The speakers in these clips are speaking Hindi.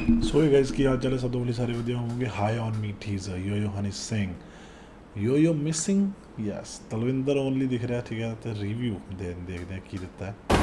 सो ये गाइस की हाल चाल है सब तो बोले सारे वधिया होंगे। High on me teaser yo Honey Singh yo missing yes Talwinder only दिख रहा है ठीक है। तो रिव्यू देखते हैं की देता है।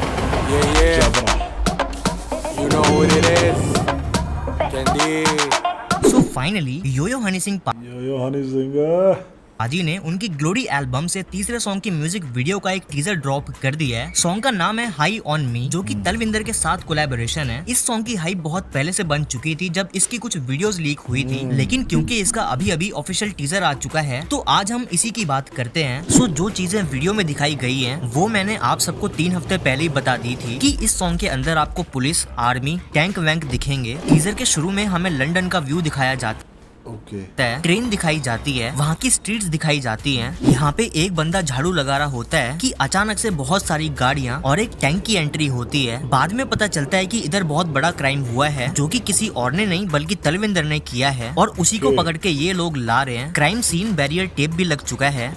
You know who it is. Candy. So finally, यो हनी सिंह हनी सिंह पाजी ने उनकी ग्लोरी एल्बम से तीसरे सॉन्ग की म्यूजिक वीडियो का एक टीजर ड्रॉप कर दिया है। सॉन्ग का नाम है हाई ऑन मी, जो कि तलविंदर के साथ कोलैबोरेशन है। इस सॉन्ग की हाइप बहुत पहले से बन चुकी थी जब इसकी कुछ वीडियोस लीक हुई थी, लेकिन क्योंकि इसका अभी अभी ऑफिशियल टीजर आ चुका है तो आज हम इसी की बात करते हैं। सो जो चीजें वीडियो में दिखाई गई है वो मैंने आप सबको 3 हफ्ते पहले ही बता दी थी कि इस सॉन्ग के अंदर आपको पुलिस, आर्मी, टैंक वैंक दिखेंगे। टीजर के शुरू में हमें लंदन का व्यू दिखाया जाता है, ट्रेन दिखाई जाती है, वहाँ की स्ट्रीट्स दिखाई जाती हैं। यहाँ पे एक बंदा झाड़ू लगा रहा होता है कि अचानक से बहुत सारी गाड़ियाँ और एक टैंक की एंट्री होती है। बाद में पता चलता है कि इधर बहुत बड़ा क्राइम हुआ है जो कि किसी और ने नहीं बल्कि तलविंदर ने किया है और उसी को पकड़ के ये लोग ला रहे हैं। क्राइम सीन बैरियर टेप भी लग चुका है।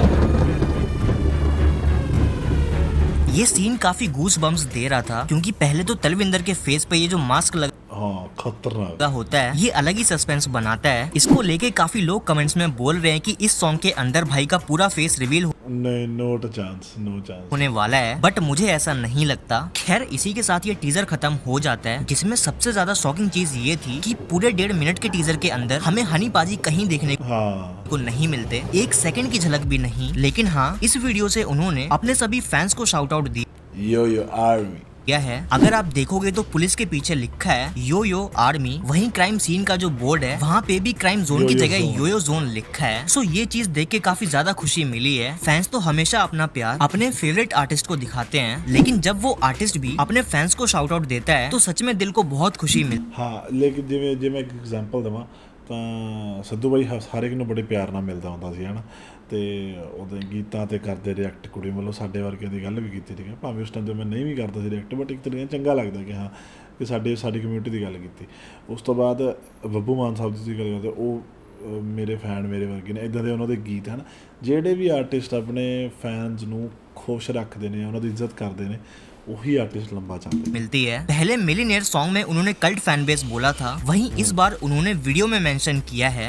ये सीन काफी गूस बम्स दे रहा था क्योंकि पहले तो तलविंदर के फेस पे ये जो मास्क खतरनाक होता है ये अलग ही सस्पेंस बनाता है। इसको लेके काफी लोग कमेंट्स में बोल रहे हैं कि इस सॉन्ग के अंदर भाई का पूरा फेस रिवील नो चांस होने वाला है, बट मुझे ऐसा नहीं लगता। खैर इसी के साथ ये टीजर खत्म हो जाता है, जिसमें सबसे ज्यादा शॉकिंग चीज ये थी कि पूरे 1.5 मिनट के टीजर के अंदर हमें हनी पाजी कहीं देखने को नहीं मिलते, 1 सेकंड की झलक भी नहीं। लेकिन हाँ, इस वीडियो से उन्होंने अपने सभी फैंस को शाउट आउट यो आर्मी क्या है। अगर आप देखोगे तो पुलिस के पीछे लिखा है यो आर्मी, वहीं क्राइम सीन का जो बोर्ड है वहाँ पे भी क्राइम जोन की जगह यो जोन लिखा है। सो ये चीज देख के काफी ज्यादा खुशी मिली है। फैंस तो हमेशा अपना प्यार अपने फेवरेट आर्टिस्ट को दिखाते हैं, लेकिन जब वो आर्टिस्ट भी अपने फैंस को शाउट आउट देता है तो सच में दिल को बहुत खुशी मिलती है। हाँ, लेकिन जिਵੇਂ मैं एक एग्जाम्पल देवां ਤਾਂ ਸਿੱਧੂ ਬਾਈ ਹਰ ਇੱਕ ਨੂੰ ਬੜੇ ਪਿਆਰ ਨਾਲ ਮਿਲਦਾ ਹੁੰਦਾ ਸੀ ਹਨਾ, ਤੇ ਉਹਦੇ ਗੀਤਾਂ ਤੇ ਕਰਦੇ ਰਿਐਕਟ ਕੁੜੀ ਵੱਲੋਂ ਸਾਡੇ ਵਰਗਿਆਂ ਦੀ ਗੱਲ ਵੀ ਕੀਤੀ ਠੀਕ ਹੈ। ਭਾਵੇਂ ਉਸ ਟਾਈਮ ਤੇ ਮੈਂ ਨਹੀਂ ਵੀ ਕਰਦਾ ਸੀ ਰਿਐਕਟ, ਬਟ ਇੱਕ ਤਰੀਕੇ ਨਾਲ ਚੰਗਾ ਲੱਗਦਾ ਕਿ ਹਾਂ ਕਿ ਸਾਡੀ ਕਮਿਊਨਿਟੀ ਦੀ ਗੱਲ ਕੀਤੀ। ਉਸ ਤੋਂ ਬਾਅਦ ਬੱਬੂ ਮਾਨ ਸਾਹਿਬ ਦੀ ਗੱਲ ਕਰਦੇ, ਉਹ ਮੇਰੇ ਫੈਨ ਮੇਰੇ ਵਰਗੇ ਨੇ, ਇੱਦਾਂ ਦੇ ਉਹਨਾਂ ਦੇ ਗੀਤ ਹਨ। ਜਿਹੜੇ ਵੀ ਆਰਟਿਸਟ ਆਪਣੇ ਫੈਨਸ ਨੂੰ खुश रखते हैं, उन्होंने इज्जत करते हैं, वही आर्टिस्ट लंबा चलते मिलती है। पहले मिलियनेयर सॉन्ग में उन्होंने कल्ट फैन बेस बोला था, वहीं इस बार उन्होंने वीडियो में मेंशन किया है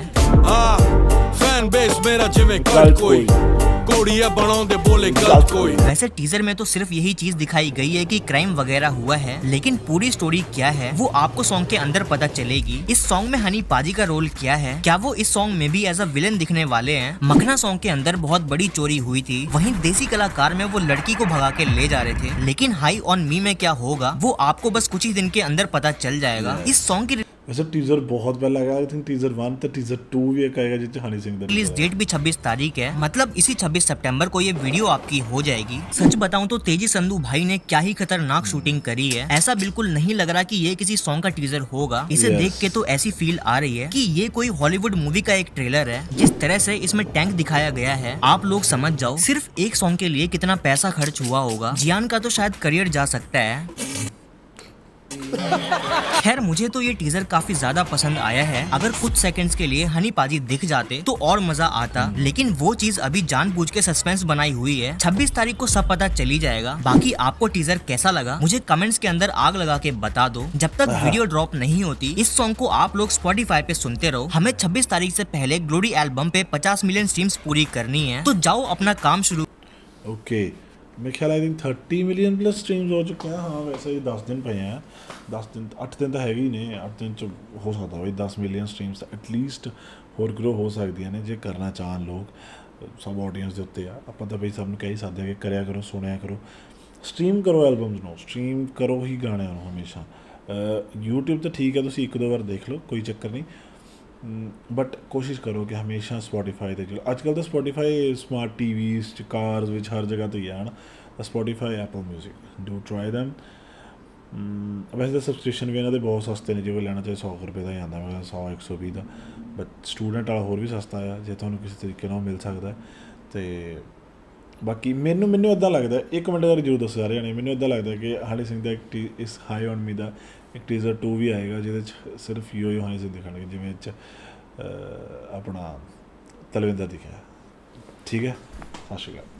फैन बेस मेरा जिਵੇਂ कल्ट कोई कोड़िया बनाओ बोले गलत कोई। वैसे टीजर में तो सिर्फ यही चीज दिखाई गई है कि क्राइम वगैरह हुआ है, लेकिन पूरी स्टोरी क्या है वो आपको सॉन्ग के अंदर पता चलेगी। इस सॉन्ग में हनी पाजी का रोल क्या है, क्या वो इस सॉन्ग में भी एज अ विलन दिखने वाले हैं। मखना सॉन्ग के अंदर बहुत बड़ी चोरी हुई थी, वहीं देसी कलाकार में वो लड़की को भगा के ले जा रहे थे, लेकिन हाई ऑन मी में क्या होगा वो आपको बस कुछ ही दिन के अंदर पता चल जाएगा। इस सॉन्ग की वैसे टीजर बहुत पहले आया, आई थिंक टीजर 1 तो टीजर 2 भी एक आएगा जिससे हनी सिंह रिलीज डेट भी 26 तारीख है, मतलब इसी 26 सितंबर को ये वीडियो आपकी हो जाएगी। सच बताऊं तो तेजी संधू भाई ने क्या ही खतरनाक शूटिंग करी है। ऐसा बिल्कुल नहीं लग रहा कि ये किसी सॉन्ग का टीजर होगा। इसे देख के तो ऐसी फील आ रही है कि ये कोई हॉलीवुड मूवी का एक ट्रेलर है। जिस तरह से इसमें टैंक दिखाया गया है आप लोग समझ जाओ सिर्फ एक सॉन्ग के लिए कितना पैसा खर्च हुआ होगा। जियान का तो शायद करियर जा सकता है। खैर मुझे तो ये टीजर काफी ज्यादा पसंद आया है। अगर कुछ सेकंड्स के लिए हनी पाजी दिख जाते तो और मजा आता, लेकिन वो चीज अभी जानबूझ के सस्पेंस बनाई हुई है। 26 तारीख को सब पता चली जाएगा। बाकी आपको टीजर कैसा लगा मुझे कमेंट्स के अंदर आग लगा के बता दो। जब तक वीडियो ड्रॉप नहीं होती इस सॉन्ग को आप लोग स्पॉटिफाई पे सुनते रहो। हमें 26 तारीख से पहले ग्लोरी एल्बम पे 50 मिलियन स्ट्रीम्स पूरी करनी है, तो जाओ अपना काम शुरू। ओके, मेरे ख्याल I think 30 million plus streams हो चुके हैं। हाँ वैसे ही 10 दिन पे हैं, 10 दिन 8 दिन तो है ही ने, 8 दिन च हो सकता भाई 10 मिलियन स्ट्रीम्स एटलीस्ट होर ग्रो हो सकती ने जे करना चाहन लोग। सब ऑडियंस के उत्ते आप तो भाई सब कह ही सकते हैं कि करिया करो, सुनिया करो, स्ट्रीम करो एल्बम्स नो, स्ट्रीम करो ही गाने हमेशा। यूट्यूब तो ठीक है, तुम 1-2 बार देख लो कोई चक्कर नहीं, बट कोशिश करो कि हमेशा स्पॉटिफाई ते चलो। अजकल तो स्पॉटिफाई स्मार्ट टीवीज़ कार्स विच हर जगह तो ही है ना। Spotify, Apple music, do try them. वैसे तो सबसक्रिप्शन भी इन्होंने बहुत सस्ते ने, जो कोई लेना चाहे 100 रुपये का ही आता है, 100-120 का। बट स्टूडेंट वाला होर भी सस्ता है जो तुहानूं किसी तरीके नाल मिल सकता है। तो बाकी मैनू इदा लगता है, एक मिनट का जरूर दसो सारे जने, मैनू इदा लगता है कि हनी सिंह का एक इस हाई ऑन मी का एक टीजर 2 भी आएगा जिसे सिर्फ यो हनी सिंह दिखाने जिमें अपना तलविंदर दिखा। ठीक है, सत श्री अकाल।